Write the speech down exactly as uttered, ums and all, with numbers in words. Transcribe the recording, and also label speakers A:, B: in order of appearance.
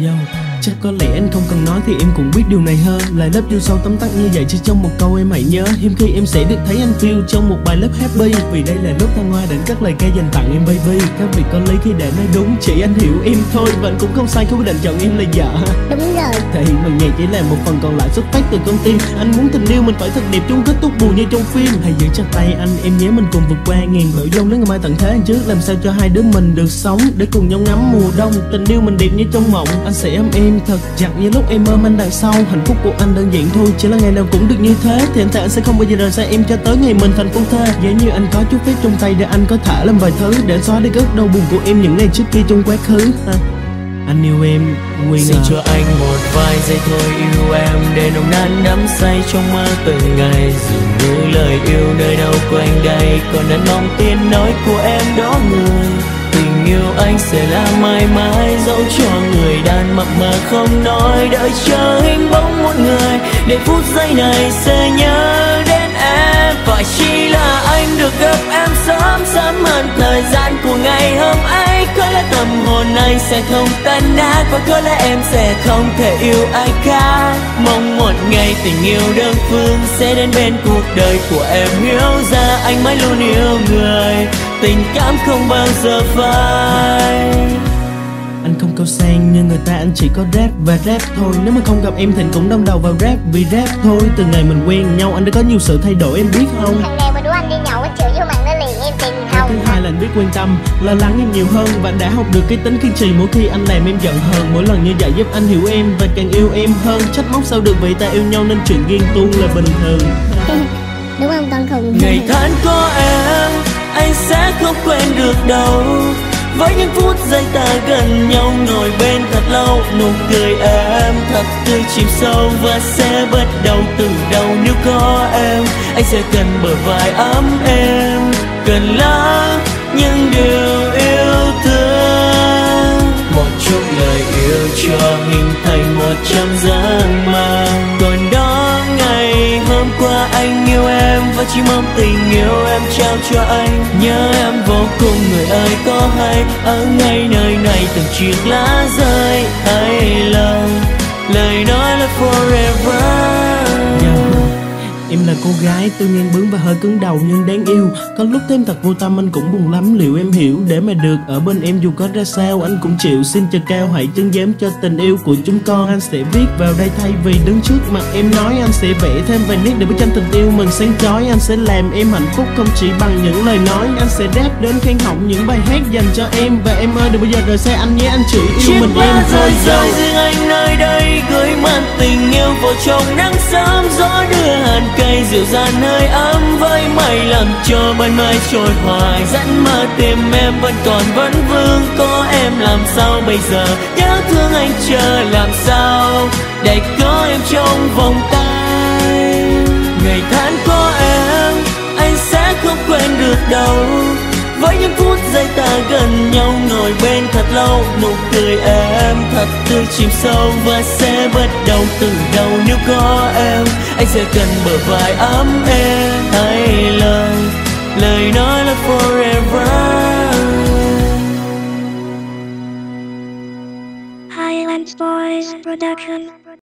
A: Yo, chắc có lẽ anh không cần nói thì em cũng biết điều này hơn. Lại lớp yêu sâu tấm tắc như vậy chỉ trong một câu em hãy nhớ. Hiếm khi em sẽ được thấy anh feel trong một bài lớp happy. Vì đây là lúc thăng hoa đến các lời ca dành tặng em baby. Các việc có lý khi để nói đúng, chỉ anh hiểu em thôi. Và anh cũng không sai khi quyết định chọn em là vợ.
B: Đúng rồi.
A: Thể hiện bằng nhạc chỉ là một phần còn lại xuất phát từ con tim. Anh muốn tình yêu mình phải thật đẹp chung kết thúc buồn như trong phim. Hãy giữ chặt tay anh em nhé, mình cùng vượt qua ngàn bão giông đến ngày mai tận thế anh trước. Làm sao cho hai đứa mình được sống để cùng nhau ngắm mùa đông. Tình yêu mình đẹp như trong mộng, anh sẽ ấm em thật chặt như lúc em ôm anh đằng sau. Hạnh phúc của anh đơn giản thôi, chỉ là ngày nào cũng được như thế. Thì anh thề anh sẽ không bao giờ rời xa em cho tới ngày mình thành phu thê. Vậy như anh có chút phép trong tay để anh có thể làm vài thứ để xóa đi gớt đau buồn của em những ngày trước kia trong quá khứ. À, anh yêu em Nguyên
C: Dành
A: à.
C: cho anh một vài giây thôi yêu em, để nồng nàn đắm say trong mơ từng ngày. Dường như lời yêu nơi đâu quanh đây, còn anh mong tiếng nói của em đó người. Tình yêu anh sẽ là mãi mãi, dẫu cho người đàn mập mờ không nói. Đợi chờ hình bóng một người, để phút giây này sẽ nhớ đến em. Phải chỉ là anh được gặp em sớm sớm hơn thời gian của ngày hôm ấy. Có lẽ tâm hồn anh sẽ không tan nát, và có lẽ em sẽ không thể yêu ai khác. Mong một ngày tình yêu đơn phương sẽ đến bên cuộc đời của em. Hiểu ra anh mãi luôn yêu người, tình cảm không bao giờ phai.
A: Anh không cao sang như người ta, anh chỉ có rap và rap thôi. Nếu mà không gặp em thì cũng đâm đầu vào rap vì rap thôi. Từ ngày mình quen nhau anh đã có nhiều sự thay đổi em biết không.
B: Thằng này mà đứa anh đi nhậu anh chửi vô mặt nó liền em tìm không.
A: Thứ hai là anh biết quan tâm, lo lắng em nhiều hơn. Và đã học được cái tính kiên trì mỗi khi anh làm em giận hờn. Mỗi lần như vậy giúp anh hiểu em và càng yêu em hơn. Trách móc sao được vì ta yêu nhau nên chuyện ghen tuông là bình thường.
B: Đúng không con khùng?
C: Ngày tháng có em anh sẽ không quên được đâu. Với những phút giây ta gần nhau ngồi bên thật lâu. Nụ cười em thật tươi chìm sâu và sẽ bắt đầu từ đầu. Nếu có em anh sẽ cần bờ vai ấm em, cần lắng những điều yêu thương. Một chút lời yêu cho hình thành một trăm giấc mơ. Còn đó ngày hôm qua anh yêu em và chỉ mong tình yêu em trao cho anh. Nhớ em vô cùng người ơi có hay, ở ngay nơi này từng chiếc lá rơi. Hay lời lời nói là forever.
A: Em là cô gái tuy ngang bướng và hơi cứng đầu nhưng đáng yêu. Có lúc thêm thật vô tâm anh cũng buồn lắm, liệu em hiểu. Để mà được ở bên em dù có ra sao anh cũng chịu. Xin chờ cao hãy chứng giám cho tình yêu của chúng con. Anh sẽ viết vào đây thay vì đứng trước mặt em nói. Anh sẽ vẽ thêm vài nét để bức tranh tình yêu mình sáng chói. Anh sẽ làm em hạnh phúc không chỉ bằng những lời nói. Anh sẽ rap đến khen họng những bài hát dành cho em. Và em ơi đừng bao giờ rời xa anh nhé, anh chỉ yêu mình em thôi.
C: Rơi rơi riêng anh nơi đây, gửi mang tình yêu vào trong nắng sớm. Gió đưa hàn cây dịu dàng hơi ấm, với mây làm cho ban mai trôi hoài. Dẫn mơ tìm em vẫn còn vấn vương, có em làm sao bây giờ. Nhớ thương anh chờ làm sao để có em trong vòng tay. Ngày tháng có em anh sẽ không quên được đâu. Với những phút giây ta gần nhau ngồi bên thật lâu. Nụ cười em thật tươi chìm sâu và sẽ bắt đầu từ đầu. Nếu có em anh sẽ cần bờ vai ấm em. Hay lời lời nói là forever.
B: Highlands Boys Production.